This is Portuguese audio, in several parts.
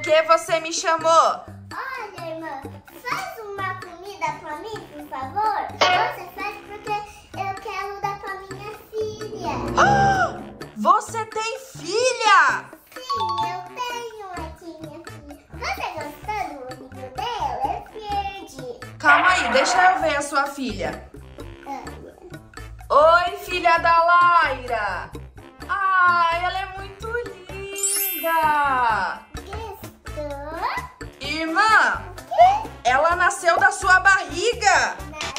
que você me chamou? Olha, irmã, faz uma comida pra mim, por favor. Você faz porque eu quero dar pra minha filha. Você tem filha? Sim, eu tenho aqui minha filha. Você gostou do amigo dela? É verde. Calma aí, deixa eu ver a sua filha. Oi, filha da Laira. Ai, ela é muito linda. Gostou? Irmã, ela nasceu da sua barriga.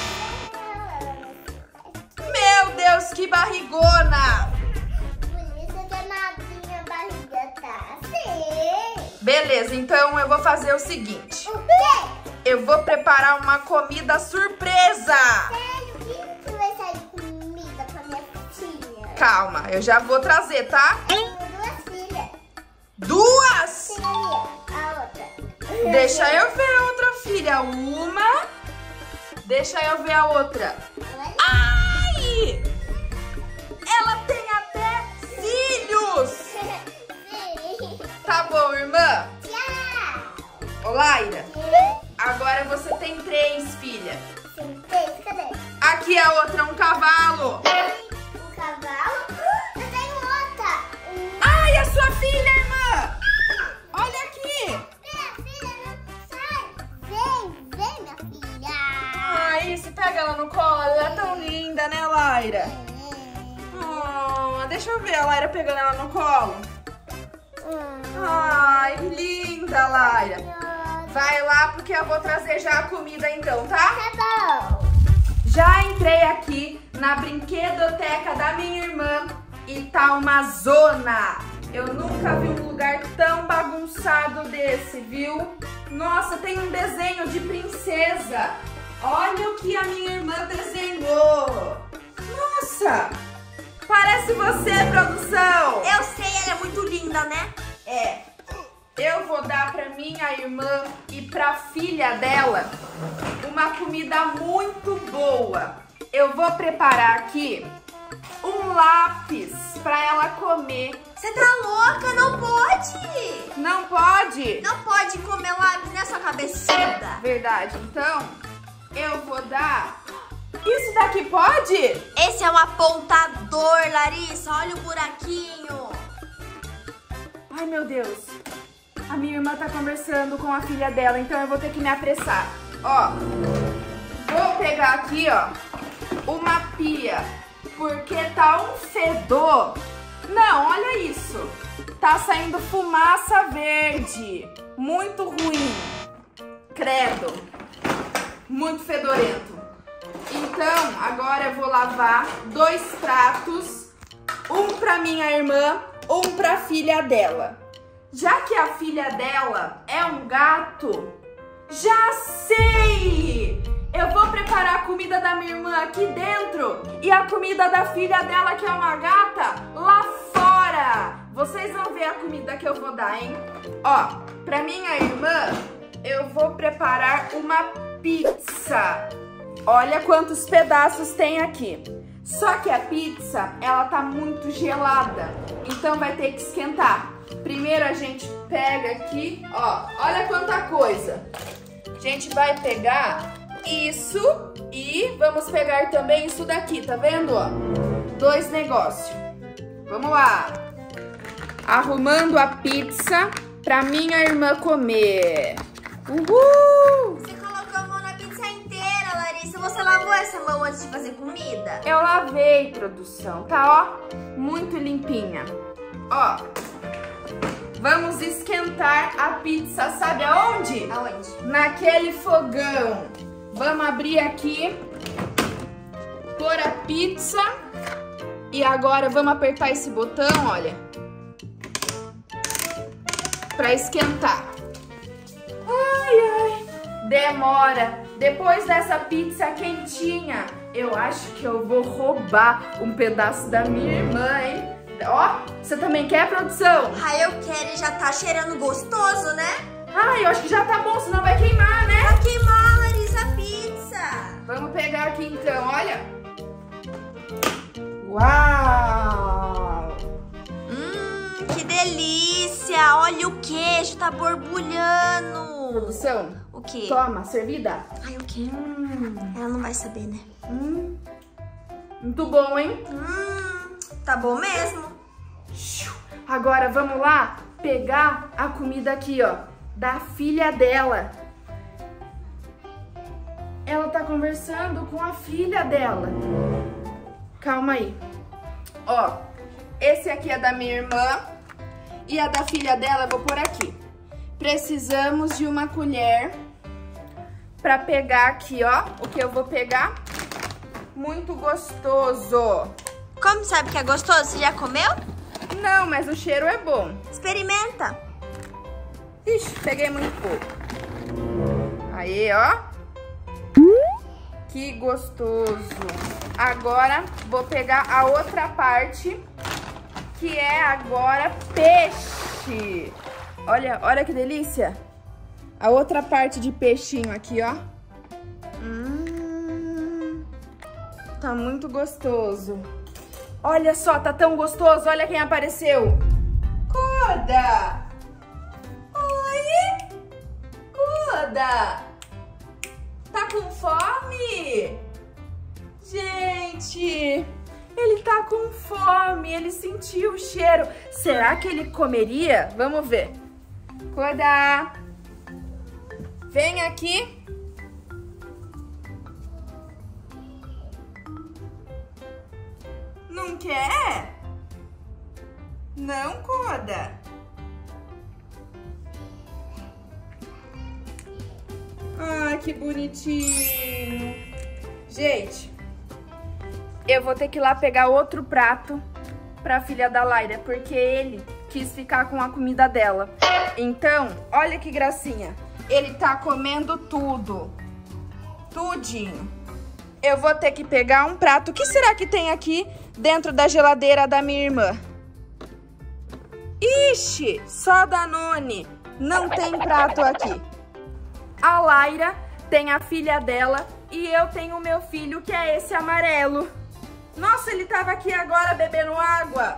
Meu Deus, que barrigona. Por isso que a minha barriga tá assim. Beleza, então eu vou fazer o seguinte. O quê? Eu vou preparar uma comida surpresa. Sério, que vai sair comida pra minha filha? Calma, eu já vou trazer, tá? Eu tenho duas filhas. Duas? Tem ali, ó, a outra. Deixa eu ver a outra filha. Uma. Deixa eu ver a outra. Olha. Ai! Ela tem até filhos! Sim. Tá bom, irmã. Tchau. Ô, Laira, agora você tem 3 filhas. Tem três, cadê? Aqui a outra é um cavalo. Um cavalo. Eu tenho outra. Ai, a sua filha, irmã! Olha aqui! Minha filha, não sai. Vem, minha filha. Ai, você pega ela no colo, ela é tão linda, né, Laira? Deixa eu ver a Laira pegando ela no colo. Ai, linda, Laira. Vai lá porque eu vou trazer já a comida então, tá? Tá bom. Já entrei aqui na brinquedoteca da minha irmã e tá uma zona. Eu nunca vi um lugar tão bagunçado desse, viu? Nossa, tem um desenho de princesa. Olha o que a minha irmã desenhou. Nossa, parece você, produção. Eu sei, ela é muito linda, né? É. Eu vou dar pra minha irmã e pra filha dela uma comida muito boa. Eu vou preparar aqui um lápis pra ela comer. Você tá louca? Não pode! Não pode? Não pode comer lápis nessa cabeçuda. Verdade, então eu vou dar... Isso daqui pode? Esse é um apontador, Larissa. Olha o buraquinho. Ai, meu Deus. A minha irmã tá conversando com a filha dela, então eu vou ter que me apressar. Ó, vou pegar aqui, ó, uma pia, porque tá um fedor. Não, olha isso. Tá saindo fumaça verde. Muito ruim. Credo. Muito fedorento. Então, agora eu vou lavar 2 pratos. Um pra minha irmã, um pra filha dela. Já que a filha dela é um gato, já sei! Eu vou preparar a comida da minha irmã aqui dentro e a comida da filha dela, que é uma gata, lá fora. Vocês vão ver a comida que eu vou dar, hein? Ó, pra minha irmã, eu vou preparar uma pizza. Olha quantos pedaços tem aqui. Só que a pizza, ela tá muito gelada, então vai ter que esquentar. Primeiro a gente pega aqui, ó, olha quanta coisa. A gente vai pegar isso e vamos pegar também isso daqui, tá vendo, ó? 2 negócios. Vamos lá. Arrumando a pizza pra minha irmã comer. Uhul! Você colocou a mão na pizza inteira, Larissa. Você lavou essa mão antes de fazer comida? Eu lavei, produção, tá, ó? Muito limpinha. Ó, vamos esquentar a pizza, sabe aonde? Aonde? Naquele fogão. Vamos abrir aqui, pôr a pizza e agora vamos apertar esse botão, olha, pra esquentar. Ai, ai, demora. Depois dessa pizza quentinha, eu acho que eu vou roubar um pedaço da minha irmã, hein? Ó, você também quer, produção? Ah, eu quero e já tá cheirando gostoso, né? Ai, eu acho que já tá bom, senão vai queimar, né? Vai queimar, Larissa, a pizza. Vamos pegar aqui então, olha. Uau! Que delícia! Larissa, olha o queijo, tá borbulhando. Produção. O quê? Toma, servida. Ai, o quê? Ela não vai saber, né? Muito bom, hein? Tá bom mesmo. Agora vamos lá pegar a comida aqui, ó, da filha dela. Ela tá conversando com a filha dela. Calma aí. Ó, esse aqui é da minha irmã e a da filha dela eu vou pôr aqui. Precisamos de uma colher pra pegar aqui, ó, o que eu vou pegar. Muito gostoso. Como sabe que é gostoso? Você já comeu? Não, mas o cheiro é bom. Experimenta. Ixi, peguei muito pouco. Aí, ó. Que gostoso. Agora, vou pegar a outra parte, que é agora peixe. Olha, olha que delícia. A outra parte de peixinho aqui, ó. Tá muito gostoso. Olha só, tá tão gostoso. Olha quem apareceu. Koda! Oi! Koda! Tá com fome? Gente, ele tá com fome. Ele sentiu o cheiro. Será que ele comeria? Vamos ver. Koda! Vem aqui. Não quer? Não, Koda? Ah, que bonitinho. Gente, eu vou ter que ir lá pegar outro prato pra filha da Laira, porque ele quis ficar com a comida dela. Então, olha que gracinha. Ele tá comendo tudo. Tudinho. Eu vou ter que pegar um prato. O que será que tem aqui dentro da geladeira da minha irmã? Ixi, só Danone. Não tem prato aqui. A Laira tem a filha dela e eu tenho o meu filho, que é esse amarelo. Nossa, ele tava aqui agora bebendo água.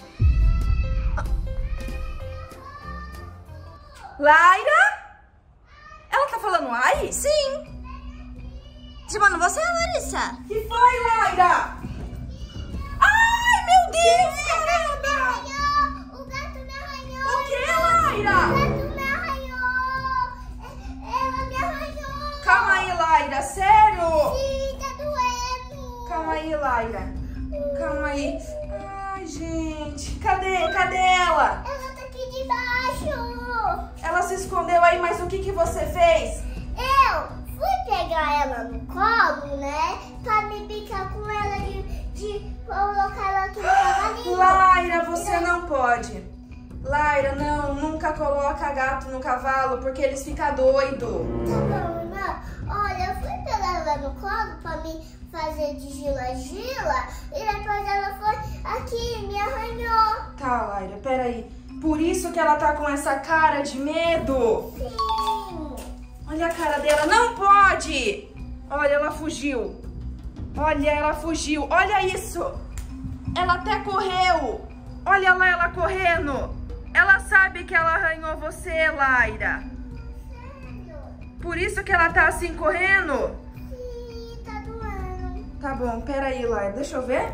Laira? Ela tá falando ai? Sim. Chamando você, Larissa? Que foi, Laira? Ai, meu Deus, caramba! O gato me arranhou. O que, Laira? O gato me arranhou. Ela me arranhou. Calma aí, Laira, sério? Sim, tá doendo. Calma aí, Laira. Calma aí. Ai, gente. Cadê ela? Ela tá aqui debaixo. Ela se escondeu aí, mas o que que você fez? Eu fui pegar ela no colo, né? Pra me brincar com ela de colocar ela aqui no cavalinho. Laira, você não pode. Laira, não, nunca coloca gato no cavalo, porque eles ficam doidos. Tá bom, irmã. Olha, eu fui pegar ela no colo pra me fazer de gila-gila e depois ela foi aqui e me arranhou. Tá, Laira, peraí. Por isso que ela tá com essa cara de medo? Sim. Olha a cara dela, não pode! Olha, ela fugiu. Olha, ela fugiu. Olha isso! Ela até correu. Olha lá ela correndo. Ela sabe que ela arranhou você, Laira. Sério? Por isso que ela tá assim correndo? Sim, tá doendo. Tá bom, peraí, Laira. Deixa eu ver.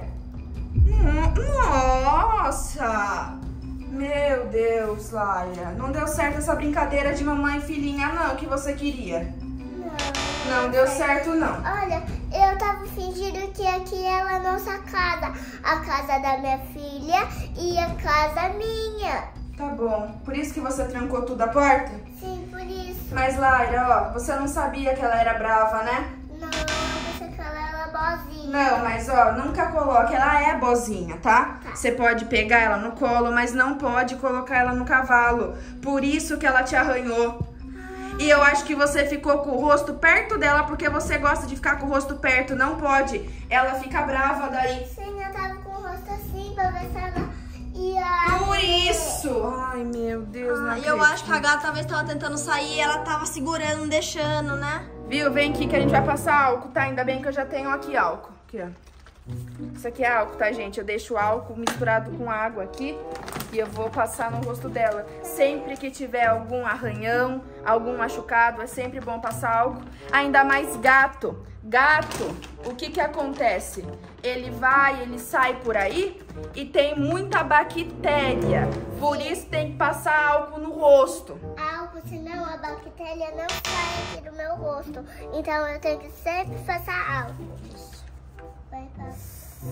Nossa! Meu Deus, Laira. Não deu certo essa brincadeira de mamãe e filhinha, não, que você queria. Não deu certo, não. Olha, eu tava fingindo que aqui é a nossa casa. A casa da minha filha e a casa minha. Tá bom. Por isso que você trancou tudo a porta? Sim, por isso. Mas, Laira, ó, você não sabia que ela era brava, né? Não, eu pensei que ela era boazinha. Não, mas, ó, nunca coloque. Ela é boazinha, tá? Você pode pegar ela no colo, mas não pode colocar ela no cavalo. Por isso que ela te arranhou. E eu acho que você ficou com o rosto perto dela porque você gosta de ficar com o rosto perto. Não pode. Ela fica brava daí. Sim, eu tava com o rosto assim pra ver se ela ia... Por isso! Ai, meu Deus, não Eu acredito. acho que a gata talvez tava tentando sair e ela tava segurando, não deixando, né? Viu? Vem aqui que a gente vai passar álcool, tá? Ainda bem que eu já tenho aqui álcool. Aqui, ó. Isso aqui é álcool, tá, gente? Eu deixo o álcool misturado com água aqui E eu vou passar no rosto dela. Sempre que tiver algum arranhão, algum machucado, é sempre bom passar álcool. Ainda mais gato. Gato, o que acontece? Ele sai por aí e tem muita bactéria. Por isso tem que passar álcool no rosto. Álcool, senão a bactéria não sai aqui do meu rosto. Então eu tenho que sempre passar álcool. Vai passar.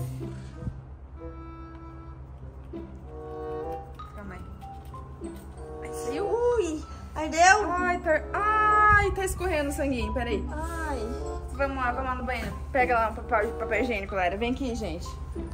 Calma aí. Ui, ardeu? Ai, tá escorrendo o sanguinho, peraí. Ai. Vamos lá no banheiro. Pega lá um papel higiênico, Lara. Vem aqui, gente.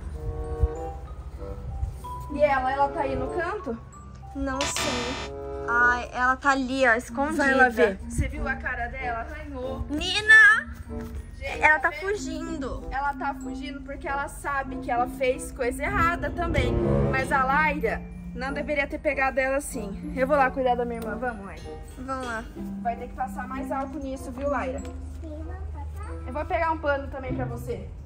E ela tá aí no canto? Não sei. Ai, ela tá ali, ó, escondida. Vai lá ver. Você viu a cara dela? Arranhou. Nina! Gente, Ela tá fugindo. Ela tá fugindo porque ela sabe que ela fez coisa errada também. Mas a Laira não deveria ter pegado ela assim. Eu vou lá cuidar da minha irmã. Vamos, Laira. Vamos lá. Vai ter que passar mais álcool nisso, viu, Laira? Sim, vamos passar? Eu vou pegar um pano também pra você.